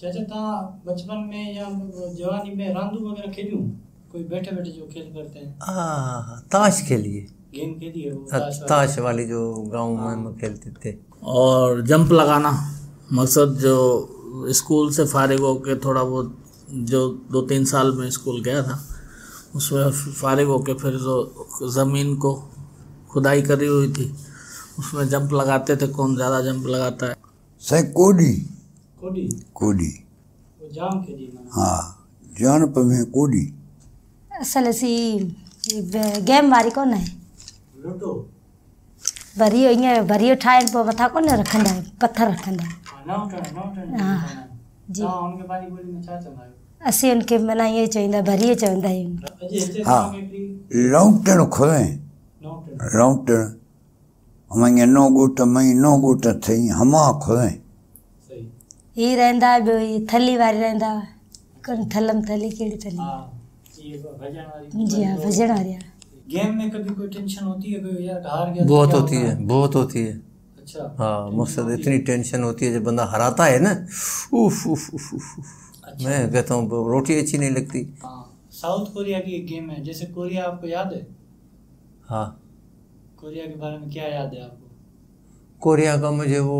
चाचा तव्हां बचपन में या जवानी में रांदू वगैरह खेलियूं? कोई बैठे बैठे जो खेल करते हैं? हाँ, ताश खेलिए। गेम खेली है वो ताश वाली जो गांव में हम खेलते थे। और जंप लगाना, मकसद जो स्कूल से फारिग होके थोड़ा बहुत जो 2-3 साल में स्कूल गया था उसमें फारिग होके फिर जो ज़मीन को खुदाई करी हुई थी उसमें जंप लगाते थे, कौन ज़्यादा जंप लगाता है। सही कोडी कोडी कोडी वो जाम खेली माना। हाँ जानप में कोडी असल सी गेम वारी कोन है लूडो भरियो ईअं भरियो ठाहिनि पोइ मथां कोन रखंदा आहिनि पथर रखंदा आहिनि। नौ हाँ जी तव्हां उनके बारी बोली में छा चवंदा आहियो? असीं उनखे माना ईअं चवंदा भरियो चवंदा आहियूं। अॼु हिते हाँ तव्हांखे लौटण खोलें नौ लौटण हमारे 9 गोट मई 9 गोट थी हमा खोलें सही ही रहंदा ॿियो ही थली वारी रहंदा कोन थलम थली कहिड़ी थली? हाँ ये भजन वाली। जी हाँ भजन वारी। गेम में कभी कोई टेंशन होती है कोई यार हार गया? बहुत होती है, बहुत होती है। अच्छा हाँ, मकसद इतनी टेंशन होती है जब बंदा हराता है ना, उफ उफ उफ उफ। अच्छा। मैं कहता हूँ रोटी अच्छी नहीं लगती। हाँ साउथ कोरिया की एक गेम है, जैसे कोरिया आपको याद है? हाँ, कोरिया के बारे में क्या याद है आपको? कोरिया का मुझे वो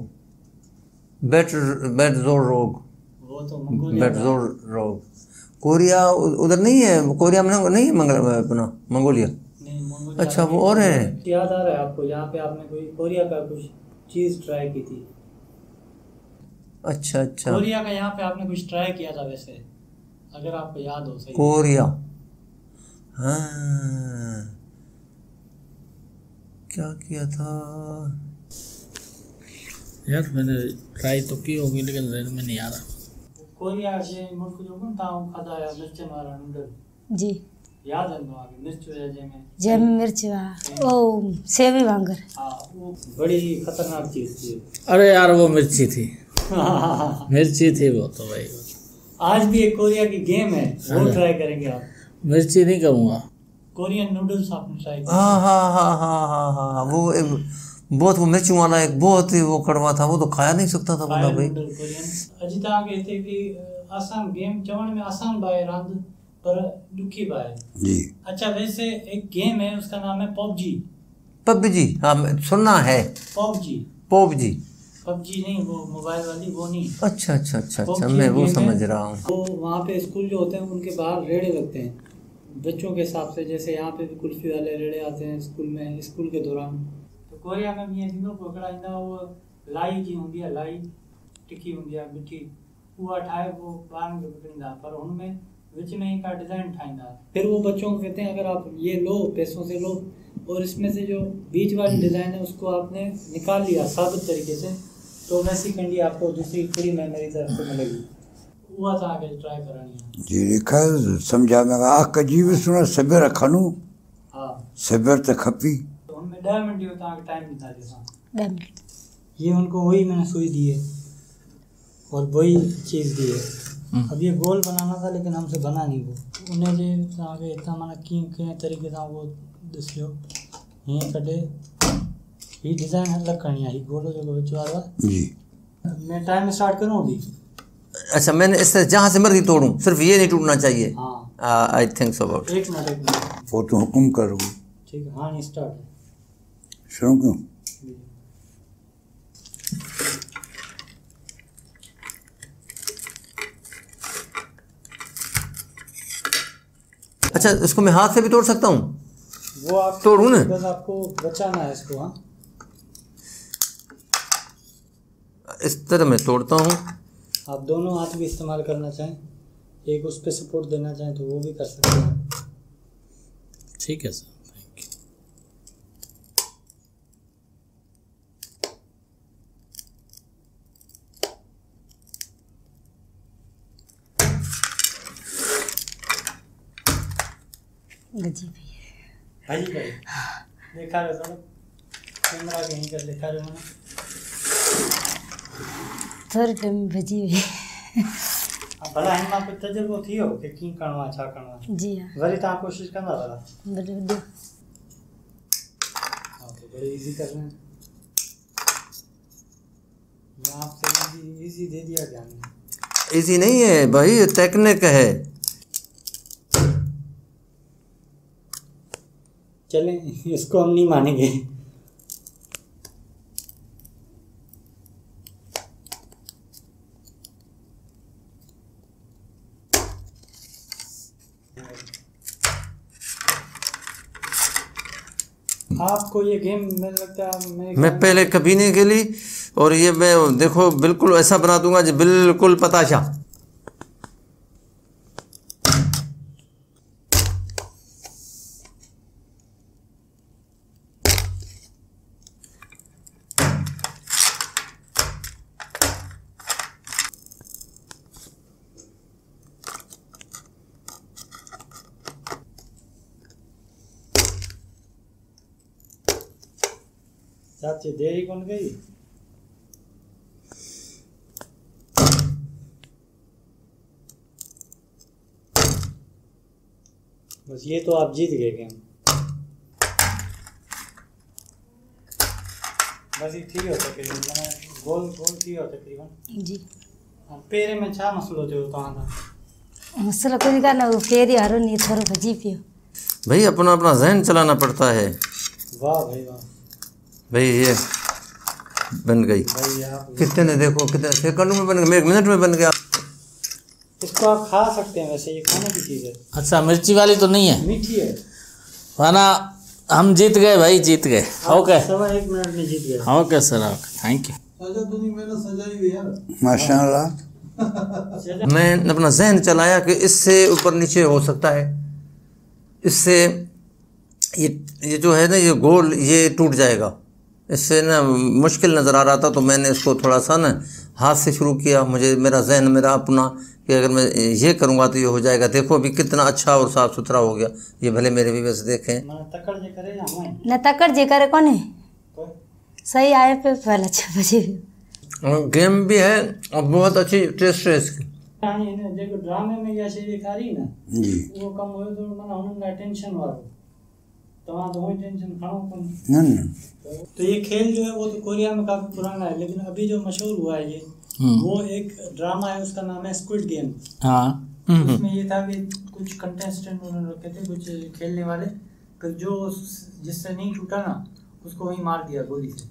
बेटजोर रोग, वो तो मंगोलिया बेटजोर रोग कोरिया उधर नहीं है, कोरिया में नहीं है अपना मंगोलिया। नहीं मंगोलिया। अच्छा वो और है। याद आ रहा है आपको यहाँ पे आपने कोई कोरिया का कुछ चीज ट्राई की थी? अच्छा अच्छा, कोरिया का यहाँ पे आपने कुछ ट्राई किया था वैसे, अगर आपको याद हो सही। कोरिया, हाँ क्या किया था यार, मैंने ट्राई तो की होगी लेकिन जहन में नहीं आ रहा। कोरिया जे मुल्क जो कोन ताऊ खाधा है मिर्चन वाला नूडल, जी याद है तव्हांखे? मिर्च हुया जंहिंमें मिर्च हुआ ओ सेवी वांगुर। हाँ वो बड़ी खतरनाक चीज थी। अरे यार वो मिर्ची थी, मिर्ची थी वो तो भाई। आज भी एक कोरिया की गेम है वो ट्राई करेंगे आप? मिर्ची नहीं करूँगा। कोरियन नूडल्स आपने ट्राई किया? हाँ हाँ हाँ हाँ हाँ हाँ, वो बहुत वो मिर्चों वाला एक बहुत ही वो कड़वा था, वो तो खाया नहीं सकता था बंदा भाई। कोरियन अजी तव्हांखे हिते की आसान गेम चवण में आसान बाए रांद पर दुखी बाए जी। अच्छा वैसे एक गेम है उसका नाम है पबजी। पबजी, हाँ सुनना है। पबजी पबजी पबजी नहीं, वो मोबाइल वाली वो नहीं। अच्छा अच्छा अच्छा अच्छा, मैं वो समझ रहा हूँ। वो वहाँ पे स्कूल जो होते हैं उनके बाहर रेड़े लगते हैं बच्चों के हिसाब से, जैसे यहाँ पे भी कुल्फी वाले रेड़े आते हैं स्कूल में स्कूल के दौरान। तो कोरिया में भी थींदो पकड़ा ईंदा वो लाई जी हूंदी आहे, लाई टिकी हूंदी आहे मिठी, उहा ठाहे वो ॿारनि खे विकिणींदा, पर हुनमें विच में ही का डिज़ाइन ठाहींदा। फिर वो बच्चों को कहते हैं अगर आप ये लो पैसों से लो और इसमें से जो बीच वाली डिज़ाइन है उसको आपने निकाल लिया साबित तरीके से, तो वैसी कंडी आपको दूसरी फ्री में मेरी तरफ से मिलेगी। उहा तव्हांखे ट्राई करणी आहे। जी लिखा सम्झा में आख जी बि सुना सब्र खणू। हाँ सब्र तो खपी। तो उनमें 10 मिनट जो तव्हांखे टाइम ॾींदा जैसा 10 मिनट। ये उनको वही मैंने सुई दी है और वही चीज़ दी है। अब ये गोल बनाना था लेकिन हमसे बना नहीं वो, उन्हें जे तव्हांखे इतना माना कीअं तरीक़े सां वो ॾिसियो हीअं कढे ही डिज़ाइन अलग करनी है, ही गोलो जो विच वारो आहे। जी मैं टाइम स्टार्ट करूँ अभी? अच्छा, मैंने इससे जहाँ से मर्जी तोड़ूं, सिर्फ ये नहीं टूटना चाहिए। हाँ आई थिंक सो अबाउट। एक मिनट वो तो हुक्म करो। ठीक है। हाँ नहीं स्टार्ट शुरू क्यों? अच्छा, इसको मैं हाथ से भी तोड़ सकता हूँ? वो आप तोड़ूं ना? बस आपको बचाना है इसको। हाँ इस तरह मैं तोड़ता हूँ। आप दोनों हाथ भी इस्तेमाल करना चाहें, एक उस पर सपोर्ट देना चाहें तो वो भी कर सकते हैं। ठीक है सर, थैंक यू। जी भाई देखा रहे हो कैमरा के हिंकर देखा रहे हो ना थोड़े टाइम भजी हुई। भला हिन मां कुझु तजुर्बो थी वियो की कीअं करिणो आहे छा करिणो आहे? जी हाँ वरी तव्हां कोशिशि कंदा भला? बराबर। हाँ तो बड़े इजी कर रहे हैं, मैं आपसे इजी दे दिया क्या नहीं? इजी नहीं है भाई, टेक्निक है। चलें, इसको हम नहीं मानेंगे। आपको ये गेम मुझे लगता है मैं पहले कभी नहीं खेली, और ये मैं देखो बिल्कुल ऐसा बना दूंगा जो बिल्कुल पताशा। चाची देरी कौन गई? बस ये तो आप जीत गए गेम। बस ये ठीक हो तकरीबन, मैंने गोल ठीक हो तकरीबन जी। पेरे में छा मसलो जो तव्हां दा? मसलो कोई कान, वो केरी हरो नहीं थोरो भजी पियो। भाई अपना अपना जहन चलाना पड़ता है। वाह भाई वाह भाई ये बन गई। भाई आप कितने ने देखो कितने सेकंड में बन गया, 1 मिनट में बन गया। इसको आप खा सकते हैं, वैसे ये खाने की चीज़ है। अच्छा, मिर्ची वाली तो नहीं है? मीठी है। खाना हम जीत गए भाई, जीत गए। ओके, 1 मिनट में जीत गए। Okay sir, okay, thank you. माशाल्लाह। मैं अपना जहन चलाया कि इससे ऊपर नीचे हो सकता है, इससे ये जो है ना ये गोल ये टूट जाएगा। इससे ना मुश्किल नज़र आ रहा था, तो मैंने इसको थोड़ा सा ना हाथ से शुरू किया। मुझे मेरा जहन मेरा अपना कि अगर मैं ये करूँगा तो ये हो जाएगा। देखो अभी कितना अच्छा और साफ़ सुथरा हो गया। ये भले मेरे भी वैसे देखें न तकड़ जे करे कोने सही आए पे पहले अच्छा बजे। गेम भी है और बहुत अच्छी टेस्ट है इसकी। देखो ड्रामे में या शे ॾेखारी न जी वो कम हुयो तो माना हुननि लाइ टेंशन वारो, तव्हां तो वही टेंशन खणो कोन। न तो ये खेल जो है वो तो कोरिया में काफी पुराना है, लेकिन अभी जो मशहूर हुआ है ये वो एक ड्रामा है, उसका नाम है स्क्विड गेम। हाँ, उसमें ये था कि कुछ कंटेस्टेंट उन्होंने रखे थे, कुछ खेलने वाले, फिर जो जिससे नहीं छूटा ना उसको वहीं मार दिया गोली से।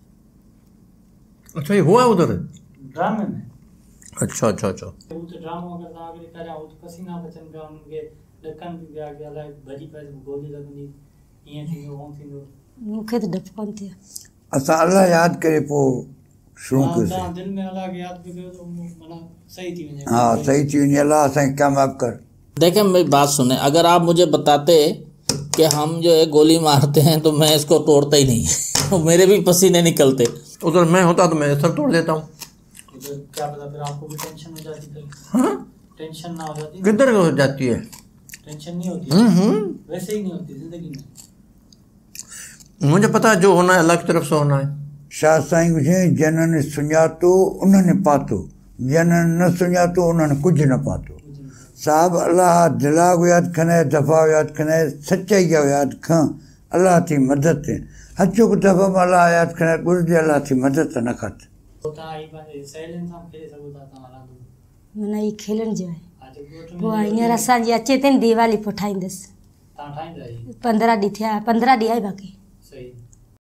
अच्छा ये हुआ उधर ड्रामे में? अच्छा अच्छा अच्छा। वो तो ड्रामो अगर तव्हां अॻिते करिया हो तो पसीना बचनि पिया, उन्हनि खे ॾकनि बि पिया कि अलाए भॼी पए गोली लॻंदी, ईअं थींदो उहो थींदो। मूंखे त डपु कोन थियो। असां अलाह यादि करे पोइ शुरू कयोसीं। तव्हां दिलि में अलाह खे यादि बि कयो त माना सही थी वञे। हाँ सही थी वञे, अलाह असांखे कामयाबु कर। देखें मेरी बात सुने, अगर आप मुझे बताते कि हम जो है गोली मारते हैं तो मैं इसको तोड़ता ही नहीं मेरे भी पसीने निकलते। उधर मैं होता तो मैं सब तोड़ देता हूँ। तो क्या पता फिर आपको भी टेंशन हो जाती, फिर हाँ टेंशन ना हो जाती? किधर हो जाती है? टेंशन नहीं होती वैसे ही नहीं होती जिंदगी में। मुझे पता है जो होना है अल्लाह की तरफ से होना है। शाह साईं हुजे, जिन्हनि सुञातो उन्हनि पातो, जिन्हनि न सुञातो उन्हनि कुझु न पातो। साहब अल्लाह दिला को यादि खणे, दफ़ा यादि खणे, सचाई जो यादि खां, अल्लाह थी मदद ते हचो को दफ़ा में अल्लाह यादि खणे गुरजे, अल्लाह थी मदद न खत। माना ये खेलण जो है पोइ हींअर असांजी अचे थी न दिवाली पोइ ठाहींदसि। 15 ॾींहं थिया, 15 ॾींहं आहे बाक़ी।